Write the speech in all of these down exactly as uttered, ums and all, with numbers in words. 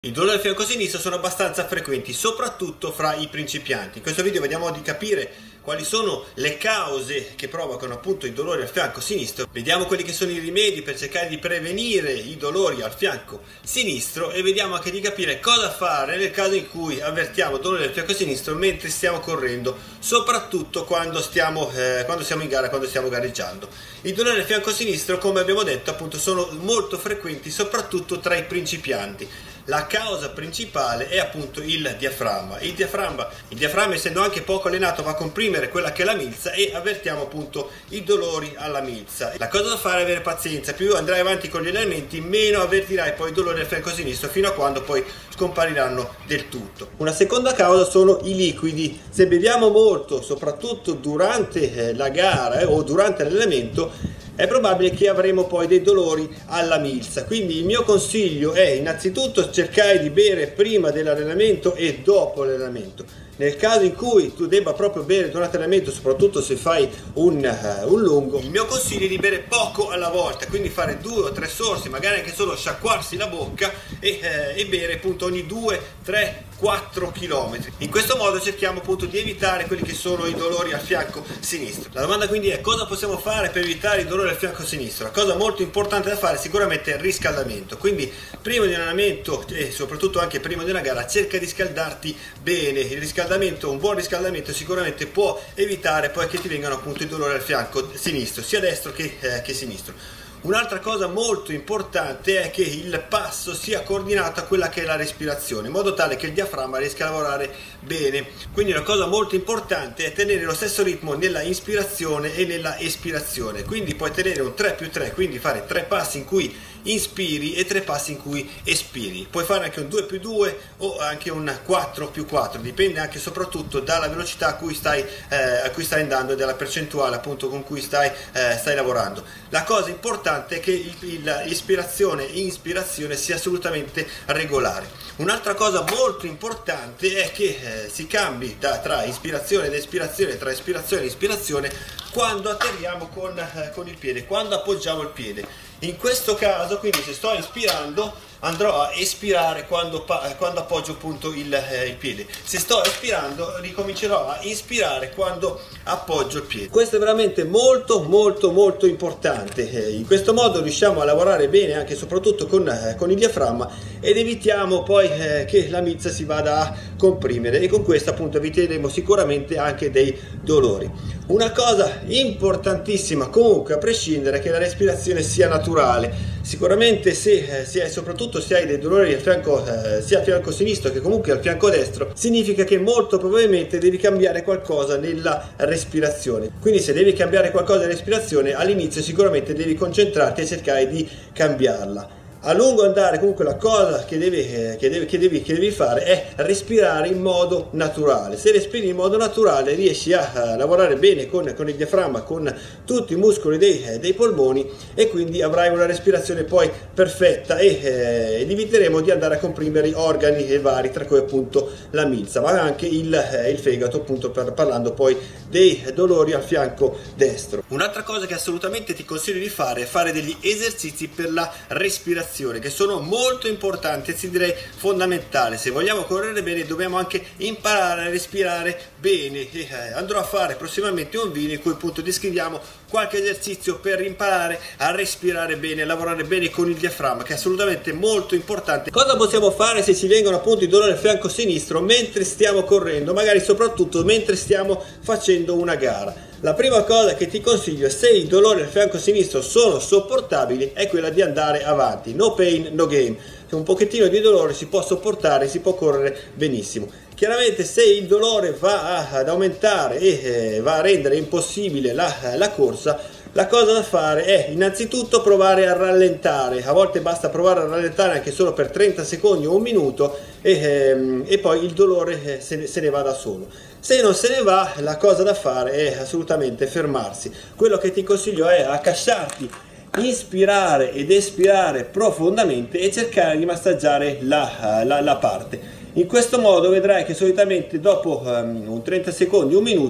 I dolori al fianco sinistro sono abbastanza frequenti, soprattutto fra i principianti. In questo video vediamo di capire quali sono le cause che provocano appunto i dolori al fianco sinistro. Vediamo quelli che sono i rimedi per cercare di prevenire i dolori al fianco sinistro e vediamo anche di capire cosa fare nel caso in cui avvertiamo dolori al fianco sinistro mentre stiamo correndo, soprattutto quando stiamo, eh, quando siamo in gara, quando stiamo gareggiando. I dolori al fianco sinistro, come abbiamo detto, appunto sono molto frequenti, soprattutto tra i principianti. La causa principale è appunto il diaframma. Il diaframma, il diaframma essendo anche poco allenato va a comprimere quella che è la milza e avvertiamo appunto i dolori alla milza. La cosa da fare è avere pazienza, più andrai avanti con gli allenamenti meno avvertirai poi i dolori al fianco sinistro fino a quando poi scompariranno del tutto. Una seconda causa sono i liquidi. Se beviamo molto, soprattutto durante eh, la gara eh, o durante l'allenamento, è probabile che avremo poi dei dolori alla milza. Quindi il mio consiglio è innanzitutto cercare di bere prima dell'allenamento e dopo l'allenamento. Nel caso in cui tu debba proprio bere durante l'allenamento, soprattutto se fai un, uh, un lungo, il mio consiglio è di bere poco alla volta, quindi fare due o tre sorsi, magari anche solo sciacquarsi la bocca e, eh, e bere appunto ogni due, tre, quattro chilometri. In questo modo cerchiamo appunto di evitare quelli che sono i dolori al fianco sinistro. La domanda quindi è: cosa possiamo fare per evitare i dolori al fianco sinistro? La cosa molto importante da fare sicuramente è il riscaldamento, quindi prima di un allenamento e soprattutto anche prima di una gara cerca di scaldarti bene. Il riscaldamento, un buon riscaldamento sicuramente può evitare poi che ti vengano appunto i dolori al fianco sinistro, sia destro che, eh, che sinistro. Un'altra cosa molto importante è che il passo sia coordinato a quella che è la respirazione, in modo tale che il diaframma riesca a lavorare bene. Quindi una cosa molto importante è tenere lo stesso ritmo nella ispirazione e nella espirazione. Quindi puoi tenere un tre più tre, quindi fare tre passi in cui inspiri e tre passi in cui espiri. Puoi fare anche un due più due o anche un quattro più quattro, dipende anche soprattutto dalla velocità a cui stai, eh, a cui stai andando e dalla percentuale appunto con cui stai, eh, stai lavorando. La cosa importante è che l'ispirazione e ispirazione sia assolutamente regolare. Un'altra cosa molto importante è che eh, si cambi da, tra ispirazione ed espirazione, tra espirazione e ispirazione quando atterriamo con, eh, con il piede, quando appoggiamo il piede. In questo caso, quindi se sto ispirando, andrò a espirare quando, quando appoggio appunto il, eh, il piede. Se sto espirando, ricomincerò a inspirare quando appoggio il piede. Questo è veramente molto molto molto importante. Eh, in questo modo riusciamo a lavorare bene anche e soprattutto con, eh, con il diaframma ed evitiamo poi eh, che la milza si vada a comprimere, e con questo appunto eviteremo sicuramente anche dei dolori. Una cosa importantissima comunque a prescindere è che la respirazione sia naturale. Sicuramente se, eh, se hai, soprattutto se hai dei dolori al fianco, eh, sia al fianco sinistro che comunque al fianco destro, significa che molto probabilmente devi cambiare qualcosa nella respirazione. Quindi se devi cambiare qualcosa nella respirazione, all'inizio sicuramente devi concentrarti e cercare di cambiarla. A lungo andare comunque la cosa che devi, eh, che, devi, che, devi, che devi fare è respirare in modo naturale. Se respiri in modo naturale riesci a, a lavorare bene con, con il diaframma, con tutti i muscoli dei, eh, dei polmoni, e quindi avrai una respirazione poi perfetta e eh, eviteremo di andare a comprimere organi vari, tra cui appunto la milza, ma anche il, eh, il fegato, appunto per, parlando poi dei dolori al fianco destro. Un'altra cosa che assolutamente ti consiglio di fare è fare degli esercizi per la respirazione, che sono molto importanti, anzi direi fondamentali. Se vogliamo correre bene dobbiamo anche imparare a respirare bene. E, eh, andrò a fare prossimamente un video in cui appunto descriviamo qualche esercizio per imparare a respirare bene, a lavorare bene con il diaframma, che è assolutamente molto importante. Cosa possiamo fare se ci vengono appunto i dolori al fianco sinistro mentre stiamo correndo, magari soprattutto mentre stiamo facendo una gara? La prima cosa che ti consiglio, se i dolori al fianco sinistro sono sopportabili, è quella di andare avanti. No pain, no gain. Che un pochettino di dolore si può sopportare, si può correre benissimo. Chiaramente se il dolore va ad aumentare e eh, va a rendere impossibile la, la corsa, la cosa da fare è innanzitutto provare a rallentare. A volte basta provare a rallentare anche solo per trenta secondi o un minuto e, ehm, e poi il dolore eh, se, ne, se ne va da solo. Se non se ne va, la cosa da fare è assolutamente fermarsi. Quello che ti consiglio è accasciarti, inspirare ed espirare profondamente e cercare di massaggiare la, la, la parte. In questo modo vedrai che solitamente dopo um, un trenta secondi, un minuto,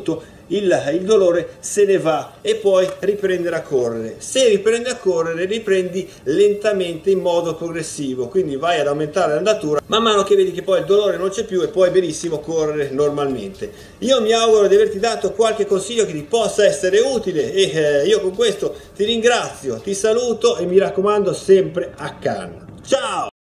il, il dolore se ne va e puoi riprendere a correre. Se riprendi a correre, riprendi lentamente in modo progressivo, quindi vai ad aumentare l'andatura man mano che vedi che poi il dolore non c'è più e puoi benissimo correre normalmente. Io mi auguro di averti dato qualche consiglio che ti possa essere utile e eh, io con questo ti ringrazio, ti saluto e mi raccomando sempre a canna. Ciao!